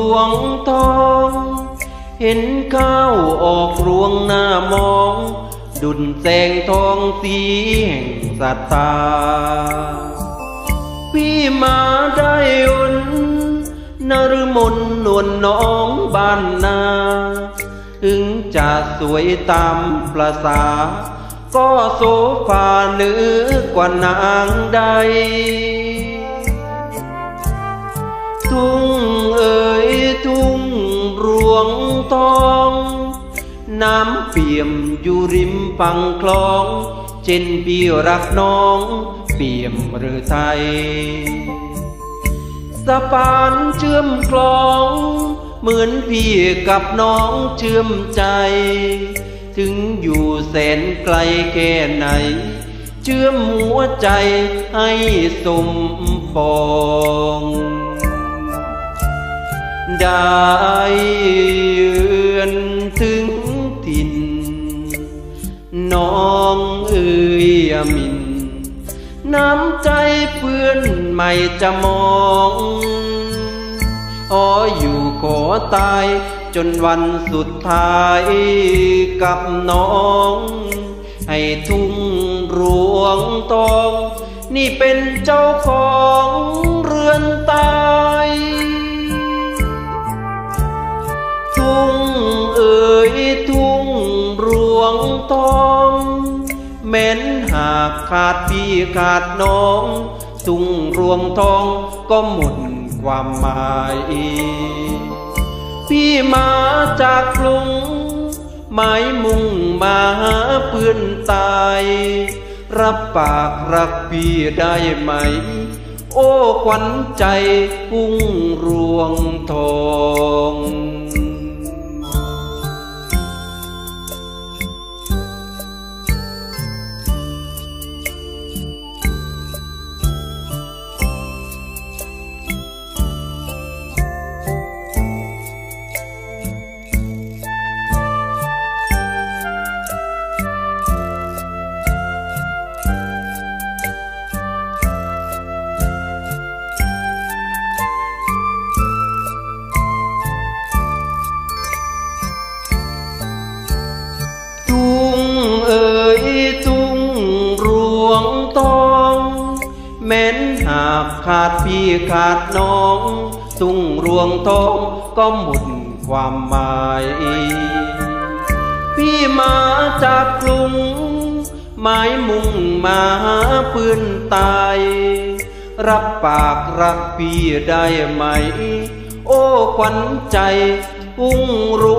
วงทองเห็นข้าวออกรวงหน้ามองดุจแสงทองสีแห่งศรัทธาพี่มาได้อุ่นนฤมลนวลน้องบ้านนาถึงจะสวยตามประสาก็โสภาเหนือกว่านางใดทุ่งเอ๋ยทุ่งรวงทองน้ำเปี่ยมอยู่ริมฝั่งคลองเช่นพี่รักน้องเปี่ยมหรือไทยสะพานเชื่อมคลองเหมือนพี่กับน้องเชื่อมใจถึงอยู่แสนไกลแค่ไหนเชื่อมหัวใจให้สมปองได้เยือนถึงถิ่นน้องเอ๋ยมินน้ำใจเพื่อนไม่จะมองอยู่ขอตายจนวันสุดท้ายกับน้องให้ทุ่งรวงทองนี่เป็นเจ้าของเรือนตายทุ่งเอ๋ยทุ่งรวงทองแม้นหากขาดพี่ขาดน้องทุ่งรวงทองก็หมดความหมายพี่มาจากกรุงหมายมุ่งมาหาเพื่อนตายรับปากรักพี่ได้ไหมโอ้ขวัญใจทุ่งรวงทองแม้นหากขาดพี่ขาดน้องทุ่งรวงทองก็หมดความหมายพี่มาจากกรุงหมายมุ่งมาหาเพื่อนตายรับปากรักพี่ได้ไหมโอ้ขวัญใจทุ่งร